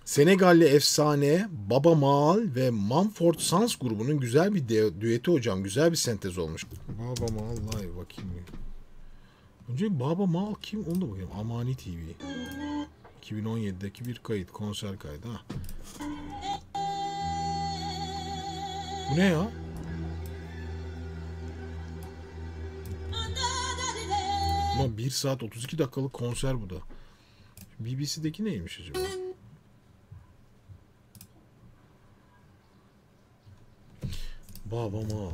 Senegalli efsane Baba Maal ve Mumford Sons grubunun güzel bir düeti hocam. Güzel bir sentez olmuş. Baba Maal live bakayım. Önce Baba Maal kim? Onu da bakayım. Amani TV. 2017'deki bir kayıt. Konser kaydı. Ha. Bu ne ya? Ulan 1 saat 32 dakikalık konser bu da. BBC'deki neymiş acaba? Baba Maal.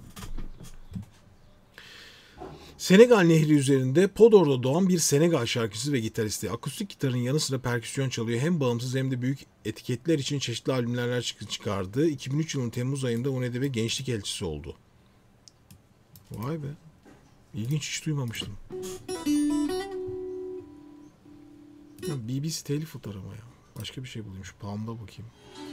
Senegal Nehri üzerinde Podor'da doğan bir Senegal şarkıcısı ve gitaristi. Akustik gitarın yanı sıra perküsyon çalıyor. Hem bağımsız hem de büyük etiketler için çeşitli albümler çıkardı. 2003 yılının Temmuz ayında UNEDB Gençlik Elçisi oldu. Vay be. İlginç, hiç duymamıştım. Ya BBC telif atar ama ya. Başka bir şey bulayım. Şu Palm'da bakayım.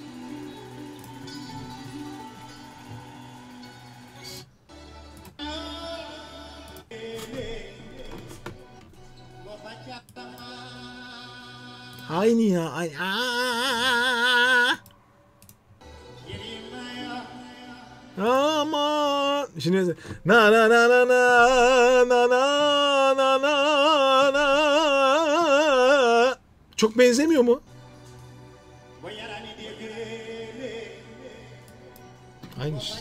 Aynı ya. Aynı. Aman. Şimdi na na na na na na na na na na. Çok benzemiyor mu? Aynı şey.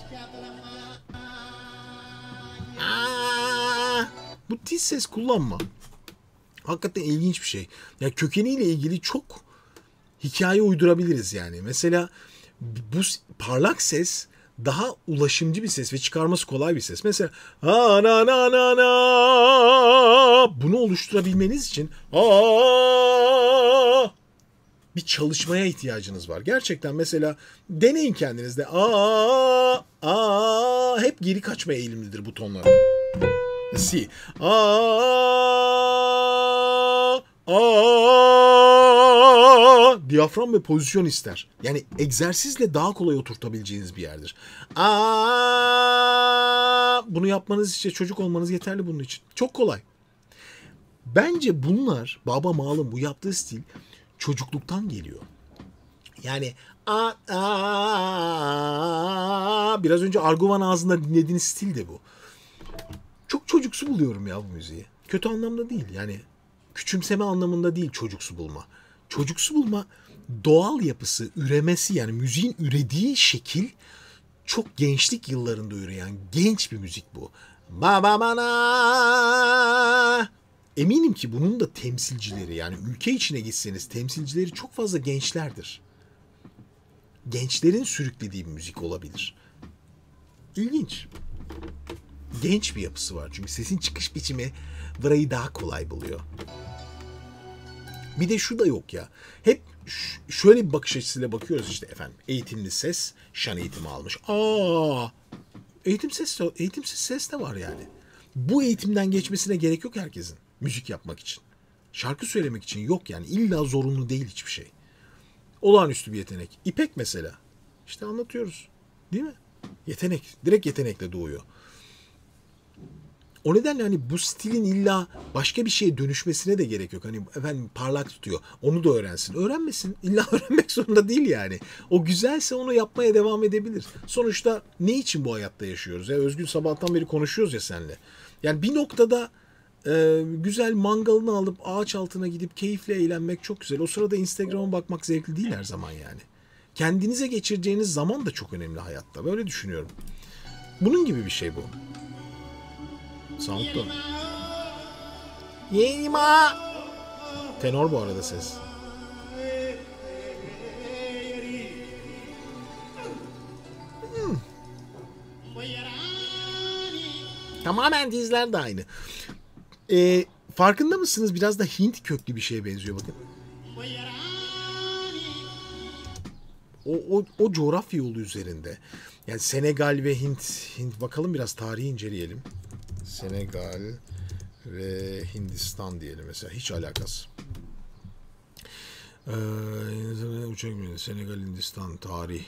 Bu tiz ses kullanma. Hakikaten ilginç bir şey. Ya kökeniyle ilgili çok hikaye uydurabiliriz yani. Mesela bu parlak ses daha ulaşımcı bir ses ve çıkarması kolay bir ses. Mesela ha na na na na, bunu oluşturabilmeniz için bir çalışmaya ihtiyacınız var. Gerçekten mesela deneyin kendinizde. Hep geri kaçma eğilimlidir bu tonlar. Si. Diyafram ve pozisyon ister. Yani egzersizle daha kolay oturtabileceğiniz bir yerdir. Bunu yapmanız için çocuk olmanız yeterli bunun için. Çok kolay. Bence bunlar Baba Maal'ın bu yaptığı stil çocukluktan geliyor. Yani biraz önce Arguvan ağzında dinlediğiniz stil de bu. Çok çocuksu buluyorum ya bu müziği. Kötü anlamda değil. Yani küçümseme anlamında değil çocuksu bulma. Çocuksu bulma doğal yapısı, üremesi, yani müziğin ürediği şekil çok gençlik yıllarında üreyen genç bir müzik bu. Baba bana. Eminim ki bunun da temsilcileri, yani ülke içine gitseniz temsilcileri çok fazla gençlerdir. Gençlerin sürüklediği bir müzik olabilir. İlginç. Genç bir yapısı var çünkü sesin çıkış biçimi burayı daha kolay buluyor. Bir de şu da yok ya. Hep şöyle bir bakış açısıyla bakıyoruz işte efendim. Eğitimli ses, şan eğitimi almış. Eğitimsiz ses de var yani. Bu eğitimden geçmesine gerek yok herkesin. Müzik yapmak için. Şarkı söylemek için yok yani. İlla zorunlu değil hiçbir şey. Olağanüstü bir yetenek. İpek mesela. İşte anlatıyoruz. Değil mi? Yetenek. Direkt yetenekle doğuyor. O nedenle hani bu stilin illa başka bir şeye dönüşmesine de gerek yok. Hani efendim parlak tutuyor. Onu da öğrensin. Öğrenmesin. İlla öğrenmek zorunda değil yani. O güzelse onu yapmaya devam edebilir. Sonuçta ne için bu hayatta yaşıyoruz? Ya Özgün, sabahtan beri konuşuyoruz ya seninle. Yani bir noktada güzel mangalını alıp ağaç altına gidip keyifle eğlenmek çok güzel. O sırada Instagram'a bakmak zevkli değil her zaman yani. Kendinize geçireceğiniz zaman da çok önemli hayatta. Böyle düşünüyorum. Bunun gibi bir şey bu. Sound'da. Yenima. Tenor bu arada ses. Tamamen dizler de aynı. Farkında mısınız? Biraz da Hint köklü bir şeye benziyor bakın. O coğrafya yolu üzerinde. Yani Senegal ve Hint bakalım, biraz tarihi inceleyelim. Senegal ve Hindistan diyelim mesela. Hiç alakası. Senegal, Hindistan, tarih.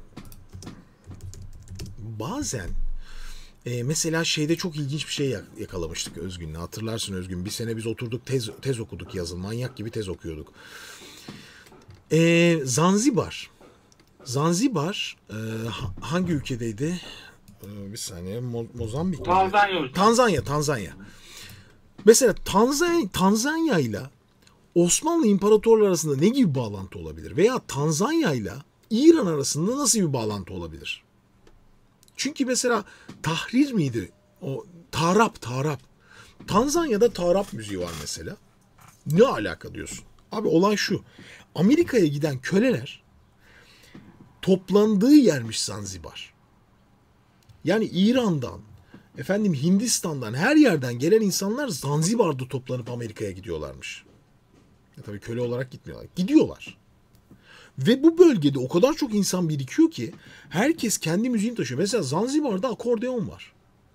Bazen mesela şeyde çok ilginç bir şey yakalamıştık Özgün'le. Hatırlarsın Özgün. Bir sene biz oturduk tez okuduk yazın. Manyak gibi tez okuyorduk. Zanzibar. Zanzibar hangi ülkedeydi? Bir saniye. Mozambik. Tanzanya. Mesela Tanzanya ile Osmanlı İmparatorluğu arasında ne gibi bağlantı olabilir? Veya Tanzanya ile İran arasında nasıl bir bağlantı olabilir? Çünkü mesela Tahrir miydi? O Tarap. Tanzanya'da Tarap müziği var mesela. Ne alaka diyorsun? Abi olay şu. Amerika'ya giden köleler toplandığı yermiş Zanzibar. Yani İran'dan, Hindistan'dan, her yerden gelen insanlar Zanzibar'da toplanıp Amerika'ya gidiyorlarmış. Tabii köle olarak gitmiyorlar. Gidiyorlar. Ve bu bölgede o kadar çok insan birikiyor ki herkes kendi müziğini taşıyor. Mesela Zanzibar'da akordeon var.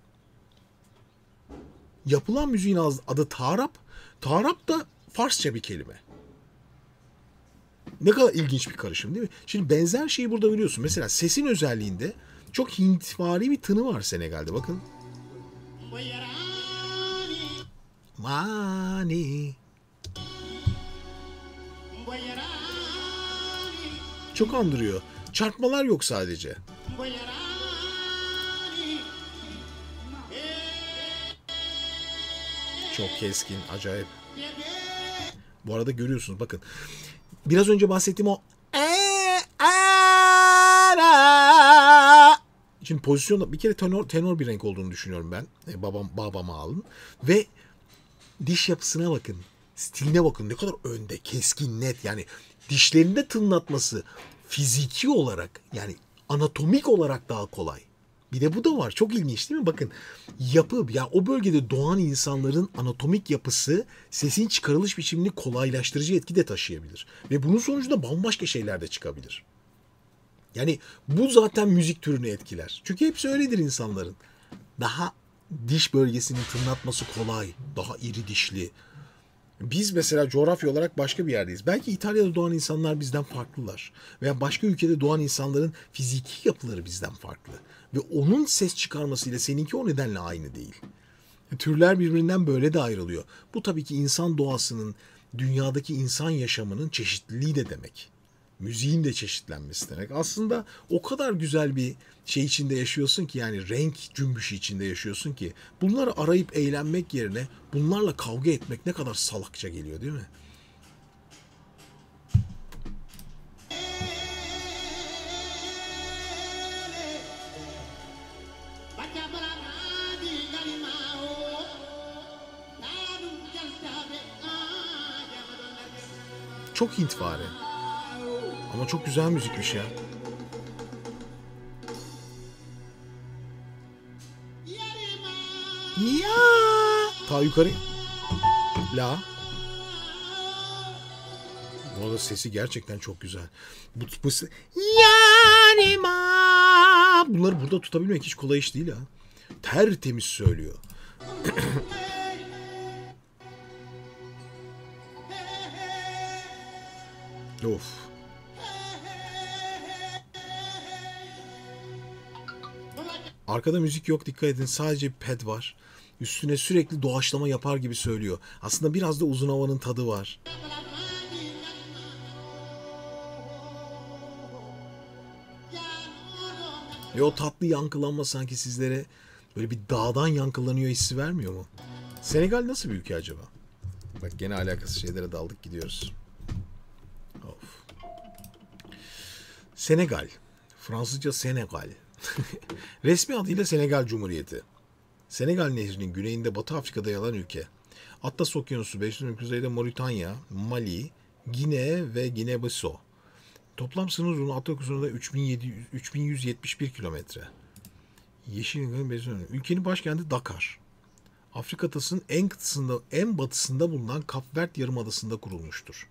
Yapılan müziğin adı Tarap. Tarap da Farsça bir kelime. Ne kadar ilginç bir karışım değil mi? Şimdi benzer şeyi burada görüyorsun. Mesela sesin özelliğinde çok Hintvari bir tını var Senegal'de. Bakın. Mani. Çok andırıyor. Çarpmalar yok sadece. Çok keskin, acayip. Bu arada görüyorsunuz bakın. Biraz önce bahsettiğim o şimdi pozisyonda bir kere tenor bir renk olduğunu düşünüyorum ben. Babama alın. Ve diş yapısına bakın. Stiline bakın. Ne kadar önde, keskin, net. Yani dişlerinde tınlatması fiziki olarak yani anatomik olarak daha kolay. Bir de bu da var. Çok ilginç değil mi? Bakın yapı ya o bölgede doğan insanların anatomik yapısı sesin çıkarılış biçimini kolaylaştırıcı etki de taşıyabilir. Ve bunun sonucunda bambaşka şeyler de çıkabilir. Yani bu zaten müzik türünü etkiler. Çünkü hepsi öyledir insanların. Daha diş bölgesinin tınlatması kolay. Daha iri dişli. Biz mesela coğrafya olarak başka bir yerdeyiz. Belki İtalya'da doğan insanlar bizden farklılar. Veya başka ülkede doğan insanların fiziki yapıları bizden farklı. Ve onun ses çıkarmasıyla seninki o nedenle aynı değil. Türler birbirinden böyle de ayrılıyor. Bu tabii ki insan doğasının, dünyadaki insan yaşamının çeşitliliği de demek. Müziğin de çeşitlenmesi demek. Aslında o kadar güzel bir şey içinde yaşıyorsun ki yani renk cümbüşü içinde yaşıyorsun ki bunları arayıp eğlenmek yerine bunlarla kavga etmek ne kadar salakça geliyor değil mi? Çok Hintvari. Ama çok güzel müzikmiş ya. Ya. Ta yukarı. La. Bu arada sesi gerçekten çok güzel. Yani ma. Bunları burada tutabilmek hiç kolay iş değil ha. Tertemiz söylüyor. Of. Arkada müzik yok, dikkat edin, sadece bir pad var. Üstüne sürekli doğaçlama yapar gibi söylüyor. Aslında biraz da uzun havanın tadı var. Ve o tatlı yankılanma sanki sizlere böyle bir dağdan yankılanıyor hissi vermiyor mu? Senegal nasıl bir ülke acaba? Bak gene alakasız şeylere daldık gidiyoruz. Of. Senegal. Fransızca Senegal. Resmi adıyla Senegal Cumhuriyeti. Senegal Nehri'nin güneyinde Batı Afrika'da yer alan ülke. Atlas Okyanusu, Beşiktaş'ın kuzeyde Moritanya, Mali, Gine ve Gine-Bissau. Toplam sınır uzunluğu Atlas Okyanusu'nda 3171 kilometre. Ülkenin başkenti Dakar. Afrika kıtasının en batısında bulunan Kapvert Yarımadası'nda kurulmuştur.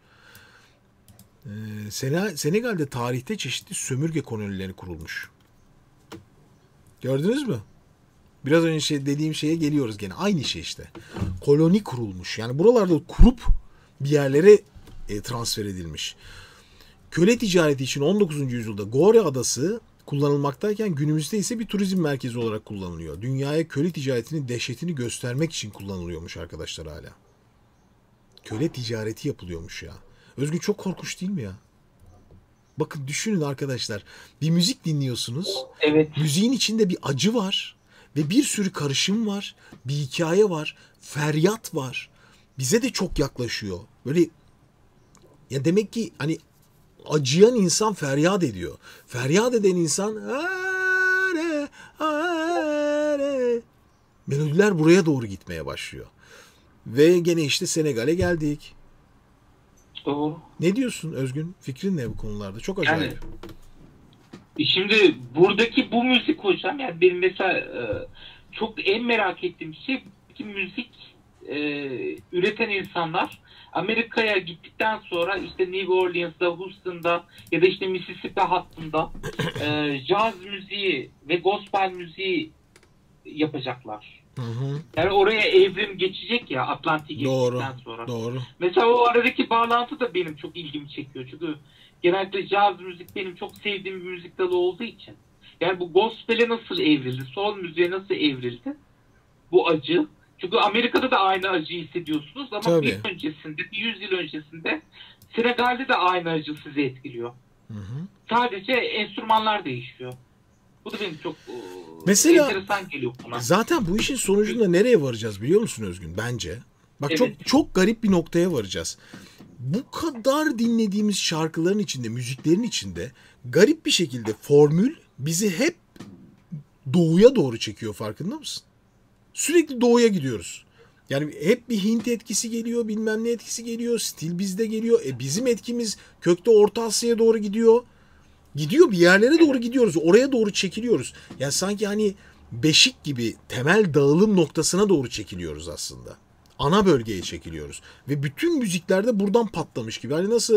Senegal'de tarihte çeşitli sömürge kolonileri kurulmuş. Gördünüz mü? Biraz önce dediğim şeye geliyoruz gene. Aynı şey işte. Koloni kurulmuş. Yani buralarda kurup bir yerlere transfer edilmiş. Köle ticareti için 19. yüzyılda Gore Adası kullanılmaktayken günümüzde ise bir turizm merkezi olarak kullanılıyor. Dünyaya köle ticaretinin dehşetini göstermek için kullanılıyormuş arkadaşlar hala. Köle ticareti yapılıyormuş ya. Özgün çok korkunç değil mi ya? Bakın düşünün arkadaşlar. Bir müzik dinliyorsunuz. Evet. Müziğin içinde bir acı var. Ve bir sürü karışım var. Bir hikaye var. Feryat var. Bize de çok yaklaşıyor. Böyle ya demek ki hani acıyan insan feryat ediyor. Feryat eden insan "Are, are." Melodiler buraya doğru gitmeye başlıyor. Ve gene işte Senegal'e geldik. Doğru. Ne diyorsun Özgün? Fikrin ne bu konularda? Çok Yani acayip. şimdi buradaki bu müzik hocam, yani benim mesela çok en merak ettiğim şey, buradaki müzik üreten insanlar Amerika'ya gittikten sonra işte New Orleans'da, Houston'da ya da işte Mississippi hattında caz müziği ve gospel müziği yapacaklar. Hı hı. Yani oraya evrim geçecek ya, Atlantik'e Doğru. gittikten sonra. Doğru. Mesela o aradaki bağlantı da benim çok ilgimi çekiyor. Çünkü genellikle caz müzik benim çok sevdiğim bir müzik dalı olduğu için. Yani bu gospel'e nasıl evrildi, soul müziğe nasıl evrildi bu acı? Çünkü Amerika'da da aynı acıyı hissediyorsunuz ama Tabii. bir öncesinde, bir 100 yıl öncesinde Senegal'de de aynı acı sizi etkiliyor. Hı hı. Sadece enstrümanlar değişiyor. Bu da benim çok Mesela enteresan geliyor bana. zaten bu işin sonucunda nereye varacağız biliyor musun Özgün? Bence. Bak Evet. çok garip bir noktaya varacağız. Bu kadar dinlediğimiz şarkıların içinde, müziklerin içinde garip bir şekilde formül bizi hep doğuya doğru çekiyor, farkında mısın? Sürekli doğuya gidiyoruz. Yani hep bir Hint etkisi geliyor, bilmem ne etkisi geliyor, stil bizde geliyor. Bizim etkimiz kökte Orta Asya'ya doğru gidiyor. Gidiyor, bir yerlere doğru gidiyoruz. Oraya doğru çekiliyoruz. Yani sanki hani beşik gibi temel dağılım noktasına doğru çekiliyoruz aslında. Ana bölgeye çekiliyoruz. Ve bütün müziklerde buradan patlamış gibi. Hani nasıl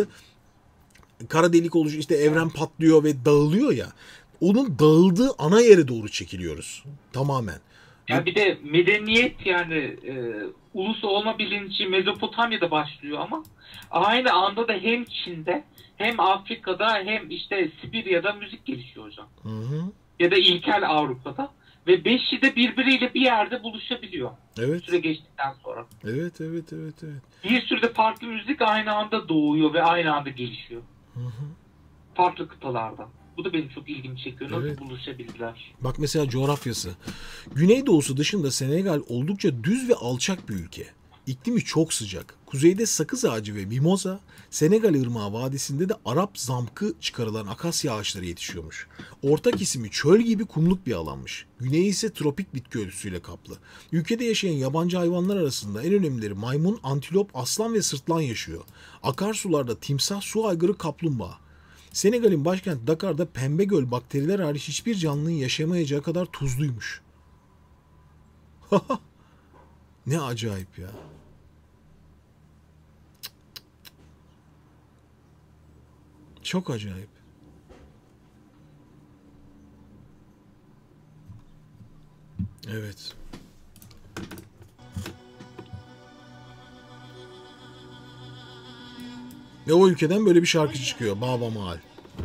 kara delik oluşuyor, işte evren patlıyor ve dağılıyor ya. Onun dağıldığı ana yere doğru çekiliyoruz. Tamamen. Yani bir de medeniyet, yani ulus olma bilinci Mezopotamya'da başlıyor ama aynı anda da hem Çin'de hem Afrika'da hem işte Sibirya'da müzik gelişiyor hocam. Hı hı. Ya da ilkel Avrupa'da. Ve beşi de birbiriyle bir yerde buluşabiliyor. Evet. Süre geçtikten sonra. Evet, evet, evet, evet. Bir sürü de farklı müzik aynı anda doğuyor ve aynı anda gelişiyor. Hı hı. Farklı kıtalarda. Bu da benim çok ilgimi çekiyor. Nasıl Evet. buluşabildiler? Bak mesela coğrafyası. Güneydoğusu dışında Senegal oldukça düz ve alçak bir ülke. İklimi çok sıcak. Kuzeyde sakız ağacı ve mimoza, Senegal Irmağı Vadisi'nde de Arap zamkı çıkarılan akasya ağaçları yetişiyormuş. Orta kesimi çöl gibi kumluk bir alanmış. Güneyi ise tropik bitki örtüsüyle kaplı. Ülkede yaşayan yabancı hayvanlar arasında en önemlileri maymun, antilop, aslan ve sırtlan yaşıyor. Akarsularda timsah, su aygırı, kaplumbağa. Senegal'in başkenti Dakar'da pembe göl bakteriler hariç hiçbir canlının yaşayamayacağı kadar tuzluymuş. Ne acayip ya. Çok acayip. Evet. Ve o ülkeden böyle bir şarkıcı çıkıyor. Baba Maal.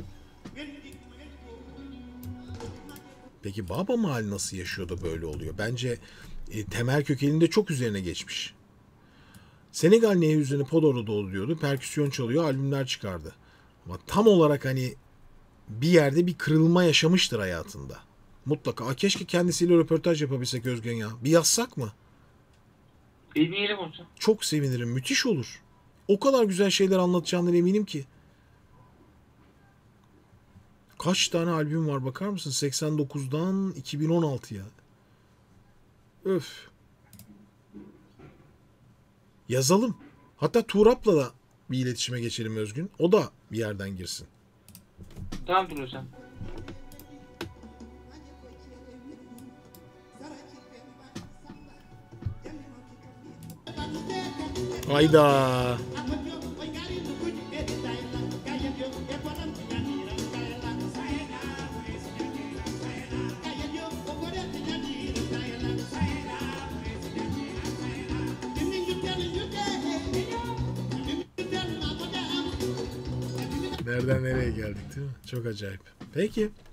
Peki Baba Maal nasıl yaşıyor da böyle oluyor? Bence temel kökeninde çok üzerine geçmiş. Senegal Nehri üzerine Podor'da oluyordu. Perküsyon çalıyor, albümler çıkardı. Ama tam olarak hani bir yerde bir kırılma yaşamıştır hayatında. Mutlaka. Keşke kendisiyle röportaj yapabilsek Özgen ya. Bir yazsak mı? Deneyelim hocam. Çok sevinirim. Müthiş olur. O kadar güzel şeyler anlatacağından eminim ki. Kaç tane albüm var bakar mısın? 89'dan 2016'ya. Öf. Yazalım. Hatta Tuğrap'la da bir iletişime geçelim Özgün. O da bir yerden girsin. Tamamdır hocam. Hayda. Nereden nereye geldik değil mi? Çok acayip. Peki.